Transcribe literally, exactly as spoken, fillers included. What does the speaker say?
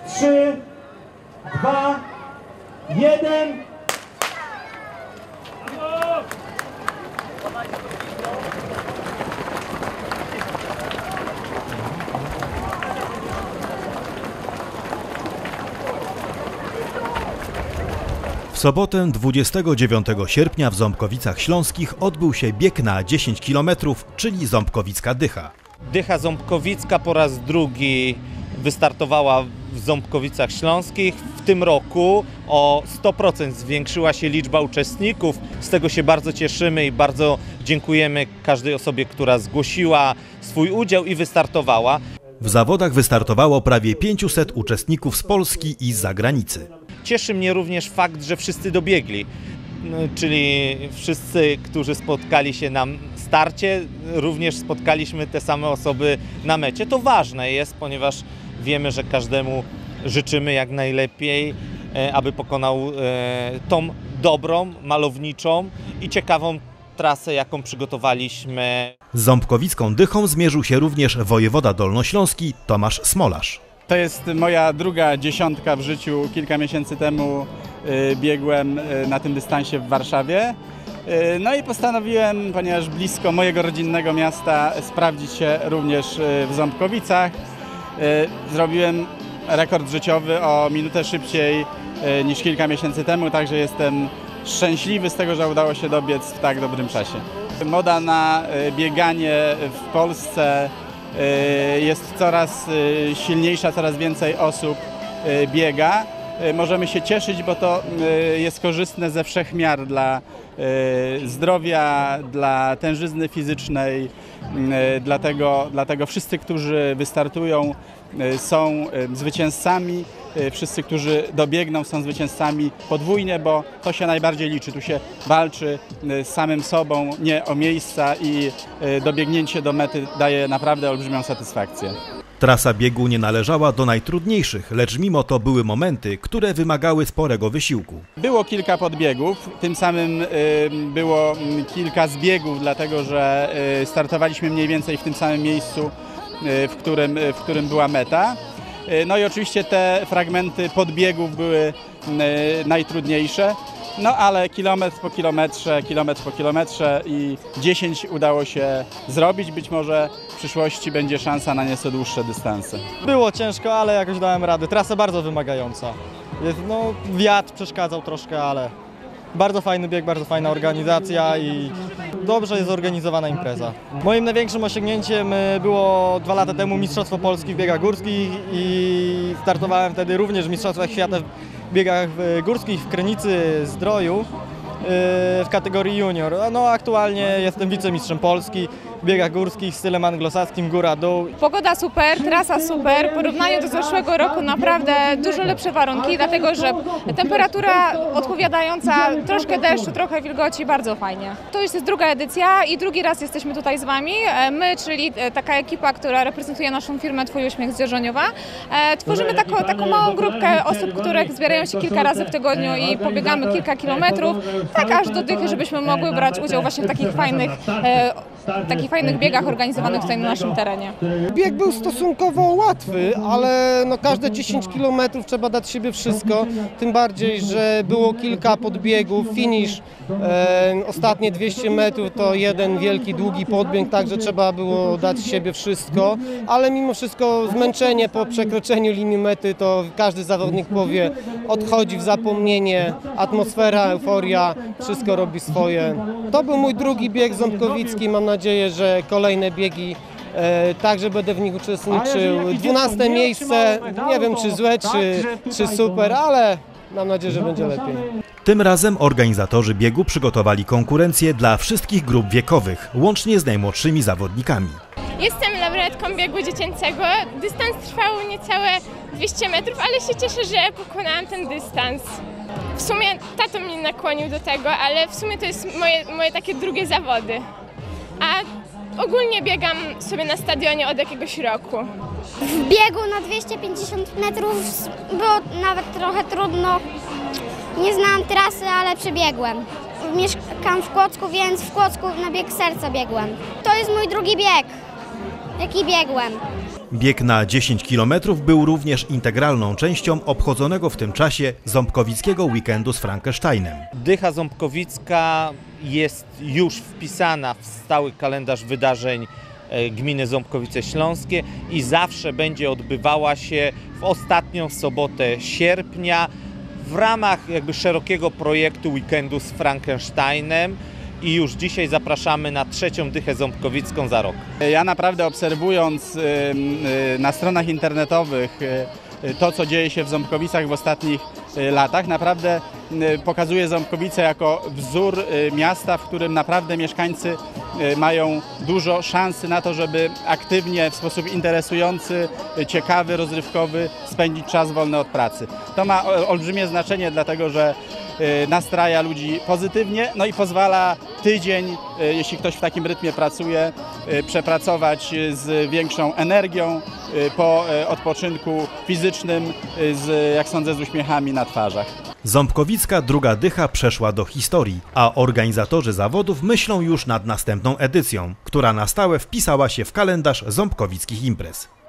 trzy, dwa, jeden. W sobotę dwudziestego dziewiątego sierpnia w Ząbkowicach Śląskich odbył się bieg na dziesięć kilometrów, czyli Ząbkowicka Dycha. Dycha Ząbkowicka po raz drugi wystartowała w Ząbkowicach Śląskich. W tym roku o sto procent zwiększyła się liczba uczestników. Z tego się bardzo cieszymy i bardzo dziękujemy każdej osobie, która zgłosiła swój udział i wystartowała. W zawodach wystartowało prawie pięciuset uczestników z Polski i z zagranicy. Cieszy mnie również fakt, że wszyscy dobiegli, czyli wszyscy, którzy spotkali się na starcie, również spotkaliśmy te same osoby na mecie. To ważne jest, ponieważ wiemy, że każdemu życzymy jak najlepiej, aby pokonał tą dobrą, malowniczą i ciekawą trasę, jaką przygotowaliśmy. Z Ząbkowicką Dychą zmierzył się również wojewoda dolnośląski Tomasz Smolarz. To jest moja druga dziesiątka w życiu. Kilka miesięcy temu biegłem na tym dystansie w Warszawie. No i postanowiłem, ponieważ blisko mojego rodzinnego miasta, sprawdzić się również w Ząbkowicach. Zrobiłem rekord życiowy o minutę szybciej niż kilka miesięcy temu, także jestem szczęśliwy z tego, że udało się dobiec w tak dobrym czasie. Moda na bieganie w Polsce jest coraz silniejsza, coraz więcej osób biega. Możemy się cieszyć, bo to jest korzystne ze wszech miar dla zdrowia, dla tężyzny fizycznej. Dlatego, dlatego wszyscy, którzy wystartują, są zwycięzcami. Wszyscy, którzy dobiegną, są zwycięzcami podwójnie, bo to się najbardziej liczy. Tu się walczy z samym sobą, nie o miejsca, i dobiegnięcie do mety daje naprawdę olbrzymią satysfakcję. Trasa biegu nie należała do najtrudniejszych, lecz mimo to były momenty, które wymagały sporego wysiłku. Było kilka podbiegów, tym samym było kilka zbiegów, dlatego że startowaliśmy mniej więcej w tym samym miejscu, w którym, w którym była meta. No i oczywiście te fragmenty podbiegów były najtrudniejsze, no ale kilometr po kilometrze, kilometr po kilometrze i dziesięć udało się zrobić. Być może w przyszłości będzie szansa na nieco dłuższe dystanse. Było ciężko, ale jakoś dałem radę. Trasa bardzo wymagająca. Jest, no, wiatr przeszkadzał troszkę, ale bardzo fajny bieg, bardzo fajna organizacja i dobrze jest zorganizowana impreza. Moim największym osiągnięciem było dwa lata temu Mistrzostwo Polski w biegach górskich i startowałem wtedy również w Mistrzostwach Świata w biegach górskich w Krynicy Zdroju w kategorii junior. No, aktualnie jestem wicemistrzem Polski w biegach górskich w stylem anglosaskim góra-dół. Pogoda super, trasa super. W porównaniu do zeszłego roku naprawdę dużo lepsze warunki, dlatego że temperatura odpowiadająca, troszkę deszczu, trochę wilgoci, bardzo fajnie. To już jest druga edycja i drugi raz jesteśmy tutaj z Wami. My, czyli taka ekipa, która reprezentuje naszą firmę Twój Uśmiech z Dzierżoniowa. Tworzymy taką, taką małą grupkę osób, które zbierają się kilka razy w tygodniu i pobiegamy kilka kilometrów, tak aż do Dychy, żebyśmy mogły brać udział właśnie w takich fajnych, takich fajnych biegach organizowanych tutaj na naszym terenie. Bieg był stosunkowo łatwy, ale no każde dziesięć kilometrów trzeba dać siebie wszystko, tym bardziej, że było kilka podbiegów, finisz, e, ostatnie dwieście metrów to jeden wielki, długi podbieg, także trzeba było dać siebie wszystko, ale mimo wszystko zmęczenie po przekroczeniu linii mety to każdy zawodnik powie, odchodzi w zapomnienie, atmosfera, euforia, wszystko robi swoje. To był mój drugi bieg ząbkowicki, mam nadzieję, że kolejne biegi e, także będę w nich uczestniczył. dwunaste miejsce, nie wiem czy złe, czy, czy super, ale mam nadzieję, że będzie lepiej. Tym razem organizatorzy biegu przygotowali konkurencję dla wszystkich grup wiekowych, łącznie z najmłodszymi zawodnikami. Jestem laureatką biegu dziecięcego. Dystans trwał niecałe dwieście metrów, ale się cieszę, że pokonałam ten dystans. W sumie tato mnie nakłonił do tego, ale w sumie to jest moje, moje takie drugie zawody. A ogólnie biegam sobie na stadionie od jakiegoś roku. W biegu na dwieście pięćdziesiąt metrów było nawet trochę trudno. Nie znałam trasy, ale przebiegłem. Mieszkam w Kłodzku, więc w Kłodzku na bieg serca biegłem. To jest mój drugi bieg, jaki biegłem. Bieg na dziesięć kilometrów był również integralną częścią obchodzonego w tym czasie ząbkowickiego weekendu z Frankensteinem. Dycha Ząbkowicka jest już wpisana w stały kalendarz wydarzeń gminy Ząbkowice Śląskie i zawsze będzie odbywała się w ostatnią sobotę sierpnia w ramach jakby szerokiego projektu weekendu z Frankensteinem. I już dzisiaj zapraszamy na trzecią dychę ząbkowicką za rok. Ja naprawdę obserwując na stronach internetowych to, co dzieje się w Ząbkowicach w ostatnich latach, naprawdę pokazuje Ząbkowice jako wzór miasta, w którym naprawdę mieszkańcy mają dużo szansy na to, żeby aktywnie, w sposób interesujący, ciekawy, rozrywkowy spędzić czas wolny od pracy. To ma olbrzymie znaczenie, dlatego że nastraja ludzi pozytywnie, no i pozwala tydzień, jeśli ktoś w takim rytmie pracuje, przepracować z większą energią, po odpoczynku fizycznym, z, jak sądzę, z uśmiechami na twarzach. Ząbkowicka druga dycha przeszła do historii, a organizatorzy zawodów myślą już nad następną edycją, która na stałe wpisała się w kalendarz ząbkowickich imprez.